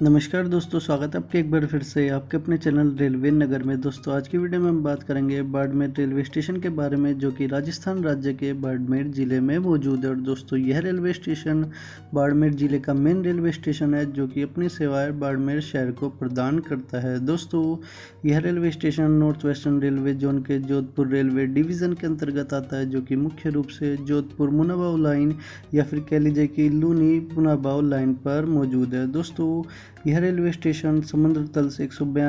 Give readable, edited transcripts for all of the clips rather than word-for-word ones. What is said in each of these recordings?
नमस्कार दोस्तों, स्वागत है आपके एक बार फिर से आपके अपने चैनल रेलवे नगर में। दोस्तों आज की वीडियो में हम बात करेंगे बाड़मेर रेलवे स्टेशन के बारे में, जो कि राजस्थान राज्य के बाड़मेर ज़िले में मौजूद है। और दोस्तों यह रेलवे स्टेशन बाड़मेर ज़िले का मेन रेलवे स्टेशन है, जो कि अपनी सेवाएं बाड़मेर शहर को प्रदान करता है। दोस्तों यह railway station north western railway zone के जोधपुर रेलवे डिवीज़न के अंतर्गत आता है, जो कि मुख्य रूप से जोधपुर मुनाबाव लाइन या फिर कह लीजिए कि लूनी मुनाबाव लाइन पर मौजूद है। दोस्तों यह रेलवे स्टेशन समुद्र तल से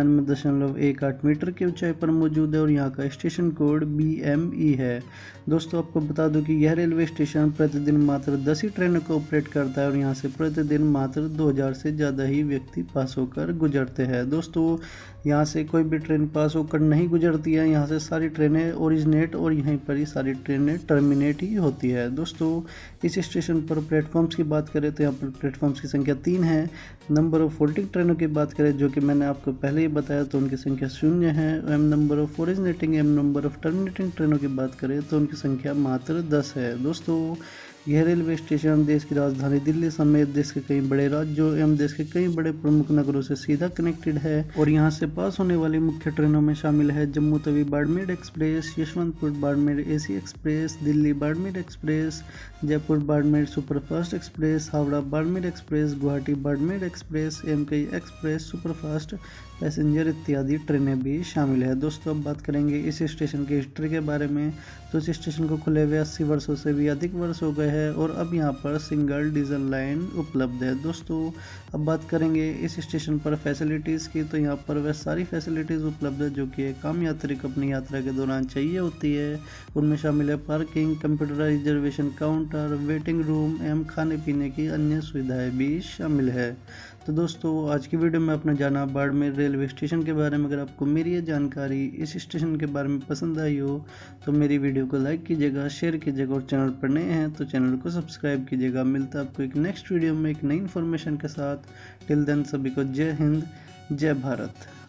192.18 मीटर की ऊंचाई पर मौजूद है और यहाँ का स्टेशन कोड BME है। दोस्तों आपको बता दूं कि यह रेलवे स्टेशन प्रतिदिन मात्र 10 ही ट्रेनों को ऑपरेट करता है और यहाँ से प्रतिदिन मात्र 2000 से ज़्यादा ही व्यक्ति पास होकर गुजरते हैं। दोस्तों यहाँ से कोई भी ट्रेन पास होकर नहीं गुजरती है, यहाँ से सारी ट्रेनें ओरिजिनेट और यहीं पर ही सारी ट्रेनें टर्मिनेट ही होती है। दोस्तों इस स्टेशन पर प्लेटफॉर्म्स की बात करें तो यहाँ पर प्लेटफॉर्म्स की संख्या 3 है। नंबर ऑफ फोल्डिंग ट्रेनों की बात करें, जो कि मैंने आपको पहले ही बताया, तो उनकी संख्या 0 है। Number of originating number of terminating ट्रेनों की बात करें तो उनकी संख्या मात्र 10 है। दोस्तों यह रेलवे स्टेशन देश की राजधानी दिल्ली समेत देश के कई बड़े राज्यों एवं देश के कई बड़े प्रमुख नगरों से सीधा कनेक्टेड है और यहाँ से पास होने वाली मुख्य ट्रेनों में शामिल है Jammu Tawi Barmer express, Yesvantpur Barmer AC express, Delhi Barmer express, Jaipur Barmer superfast express, Howrah Barmer express, Guwahati Barmer express एवं कई एक्सप्रेस सुपरफास्ट पैसेंजर इत्यादि ट्रेनें भी शामिल है। दोस्तों अब बात करेंगे इस स्टेशन की हिस्ट्री के बारे में। तो इस स्टेशन को खुले हुए 80 वर्षों से भी अधिक वर्ष हो गए हैं और अब यहाँ पर सिंगल डीजल लाइन उपलब्ध है। दोस्तों अब बात करेंगे इस स्टेशन पर फैसिलिटीज़ की, तो यहाँ पर वह सारी फैसिलिटीज़ उपलब्ध है जो कि एक आम यात्री को अपनी यात्रा के दौरान चाहिए होती है। उनमें शामिल है parking, computerise reservation counter, waiting room एवं खाने पीने की अन्य सुविधाएं भी शामिल है। तो दोस्तों आज की वीडियो में आपने जाना बाड़मेर रेलवे स्टेशन के बारे में। अगर आपको मेरी ये जानकारी इस स्टेशन के बारे में पसंद आई हो तो मेरी वीडियो को लाइक कीजिएगा, शेयर कीजिएगा और चैनल पर नए हैं तो चैनल को सब्सक्राइब कीजिएगा। मिलता है आपको एक नेक्स्ट वीडियो में एक नई इन्फॉर्मेशन के साथ। टिल देन सभी को जय हिंद, जय भारत।